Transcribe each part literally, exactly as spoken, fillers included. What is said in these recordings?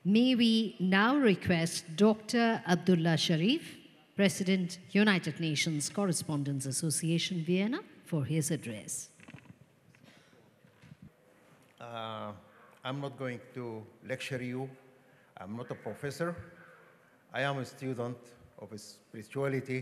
May we now request Doctor Abdalla Sharief, President, United Nations Correspondents Association, Vienna, for his address. Uh, I'm not going to lecture you. I'm not a professor. I am a student of spirituality.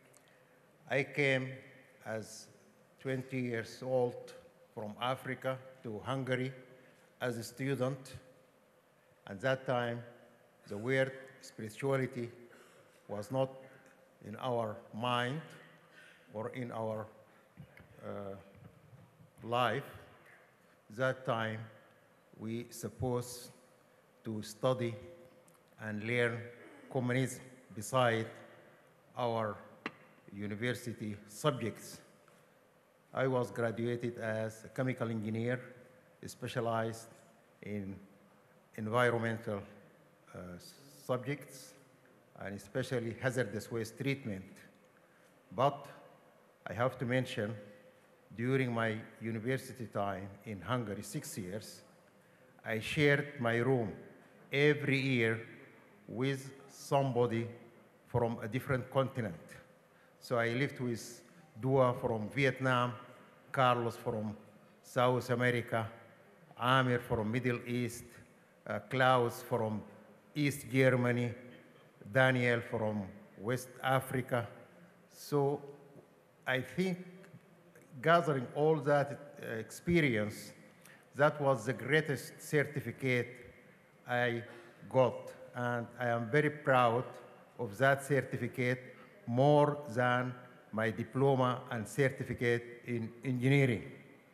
I came as twenty years old from Africa to Hungary as a student. At that time, the word spirituality was not in our mind or in our uh, life. That time, we supposed to study and learn communism beside our university subjects. I was graduated as a chemical engineer, specialized in environmental uh, subjects, and especially hazardous waste treatment. But I have to mention, during my university time in Hungary, six years, I shared my room every year with somebody from a different continent. So I lived with Dua from Vietnam, Carlos from South America, Amir from Middle East, uh, Klaus from East Germany, Daniel from West Africa. So I think gathering all that uh, experience, that was the greatest certificate I got. And I am very proud of that certificate, more than my diploma and certificate in engineering.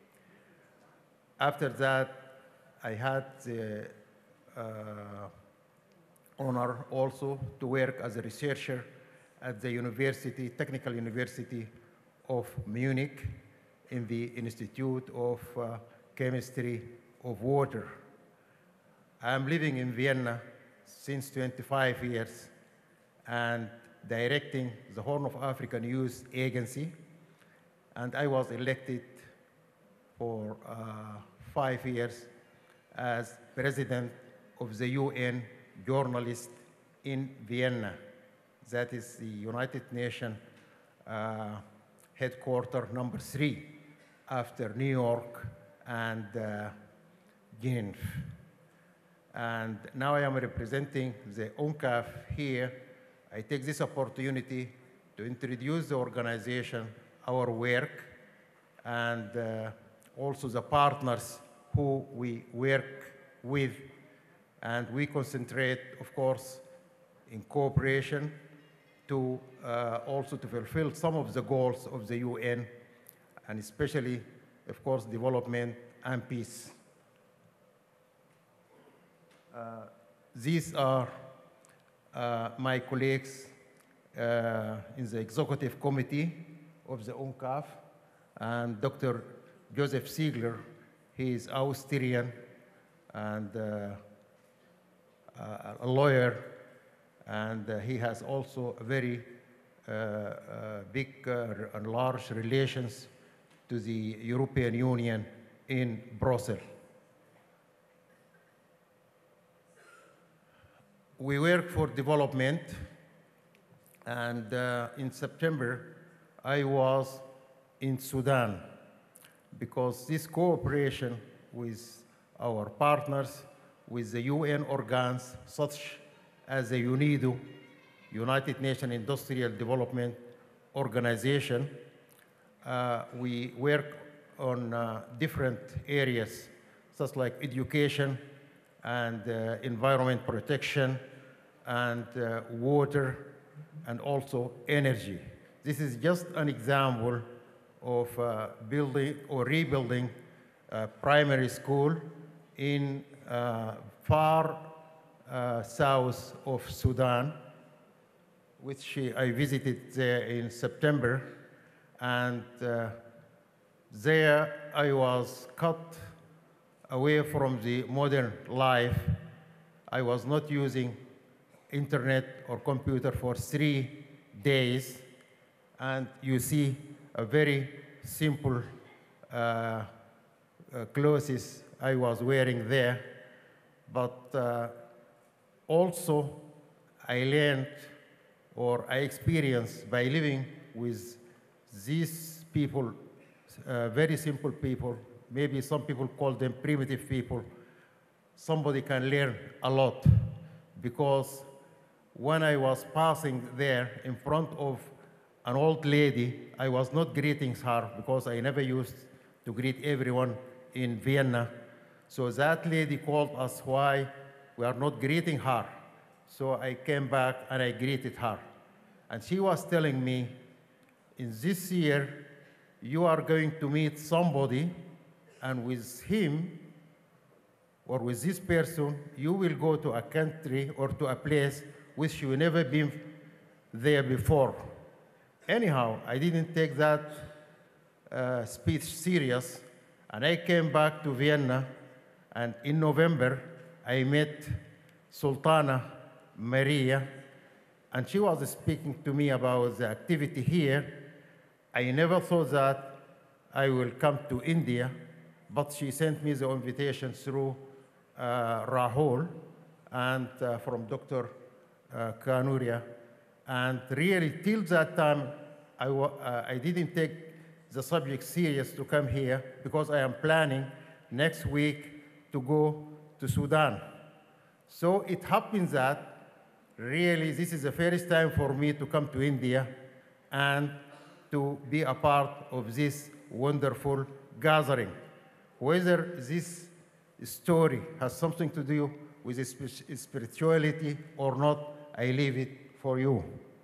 After that, I had the uh, honor also to work as a researcher at the university, Technical University of Munich, in the Institute of uh, Chemistry of Water. I'm living in Vienna since twenty-five years and directing the Horn of Africa News Agency, and I was elected for uh, five years as president of the U N Journalists in Vienna. That is the United Nations uh, headquarters number three after New York and uh, Geneva. And now I am representing the UNCAV here. I take this opportunity to introduce the organization, our work, and uh, also the partners who we work with. And we concentrate, of course, in cooperation to uh, also to fulfill some of the goals of the U N, and especially, of course, development and peace. Uh, these are uh, my colleagues uh, in the executive committee of the UNCAV, and Doctor Joseph Ziegler, he is Austrian and uh, a lawyer, and uh, he has also a very uh, uh, big uh, and large relations to the European Union in Brussels. We work for development, and uh, in September, I was in Sudan, because this cooperation with our partners, with the U N organs, such as the UNIDO, United Nations Industrial Development Organization, uh, we work on uh, different areas, such like education and uh, environment protection, and uh, water, and also energy. This is just an example of uh, building or rebuilding a primary school in uh, far uh, south of Sudan, which I visited there in September. And uh, there I was cut away from the modern life. I was not using internet or computer for three days. And you see a very simple uh, uh, clothes I was wearing there. But uh, also, I learned or I experienced by living with these people, uh, very simple people, maybe some people call them primitive people, somebody can learn a lot, because when I was passing there in front of an old lady, I was not greeting her because I never used to greet everyone in Vienna. So that lady called us why we are not greeting her. So I came back and I greeted her. And she was telling me, in this year, you are going to meet somebody, and with him, or with this person, you will go to a country or to a place which you never been there before. Anyhow, I didn't take that uh, speech serious, and I came back to Vienna, and in November, I met Sultana Maria, and she was speaking to me about the activity here. I never thought that I will come to India, but she sent me the invitation through uh, Rahul and uh, from Doctor Uh, Kanuria. And really, till that time, I, uh, I didn't take the subject serious to come here, because I am planning next week to go to Sudan. So it happens that really this is the first time for me to come to India and to be a part of this wonderful gathering. Whether this story has something to do with spirituality or not, I leave it for you.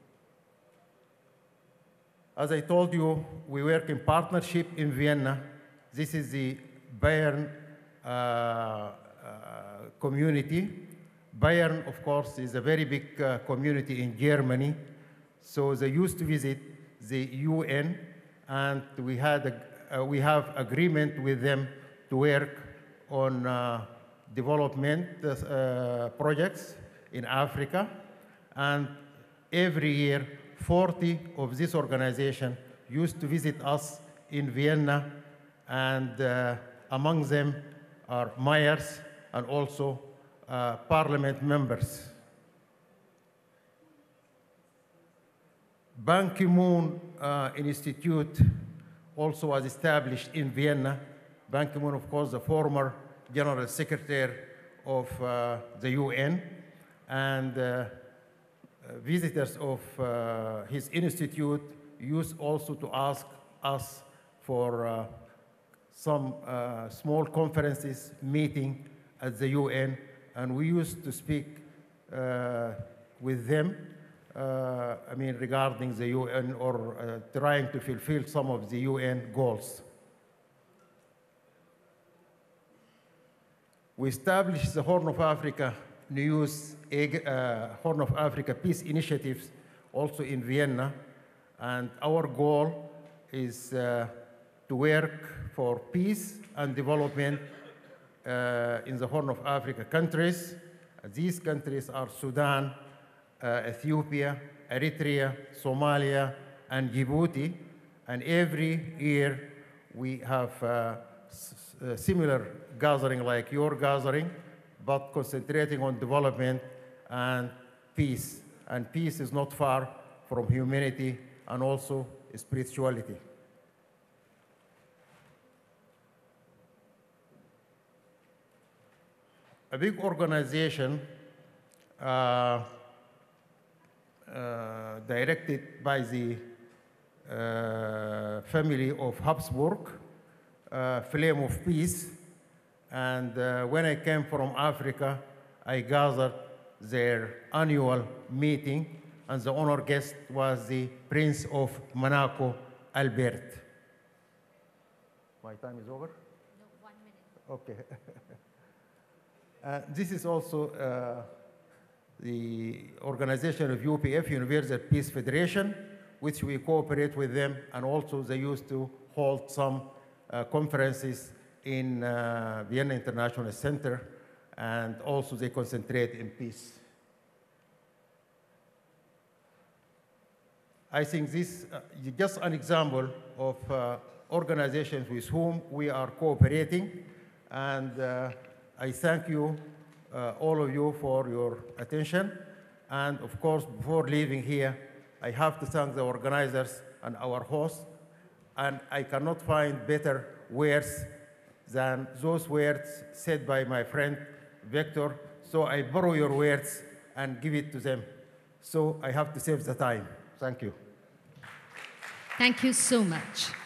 As I told you, we work in partnership in Vienna. This is the Bayern uh, uh, community. Bayern, of course, is a very big uh, community in Germany. So they used to visit the U N, and we, had a, uh, we have agreement with them to work on uh, development uh, projects in Africa. And every year, forty of this organization used to visit us in Vienna, and uh, among them are mayors and also uh, parliament members. Ban Ki-moon uh, Institute also was established in Vienna. Ban Ki-moon, of course, the former General Secretary of uh, the U N, and uh, Uh, visitors of uh, his institute used also to ask us for uh, some uh, small conferences, meeting at the U N, and we used to speak uh, with them, uh, I mean, regarding the U N or uh, trying to fulfill some of the U N goals. We established the Horn of Africa News uh, Horn of Africa Peace Initiatives also in Vienna, and our goal is uh, to work for peace and development uh, in the Horn of Africa countries. These countries are Sudan, uh, Ethiopia, Eritrea, Somalia, and Djibouti, and every year we have uh, a similar gathering like your gathering, but concentrating on development and peace. And peace is not far from humanity and also spirituality. A big organization uh, uh, directed by the uh, family of Habsburg, uh, Flame of Peace. And uh, when I came from Africa, I gathered their annual meeting, and the honor guest was the Prince of Monaco, Albert. My time is over? No, one minute. Okay. uh, this is also uh, the organization of U P F, Universal Peace Federation, which we cooperate with them, and also they used to hold some uh, conferences in uh, Vienna International Center, and also they concentrate in peace. I think this uh, is just an example of uh, organizations with whom we are cooperating, and uh, I thank you uh, uh, all of you for your attention. And of course, before leaving here, I have to thank the organizers and our hosts. And I cannot find better words than those words said by my friend Victor. So I borrow your words and give it to them. So I have to save the time. Thank you. Thank you so much.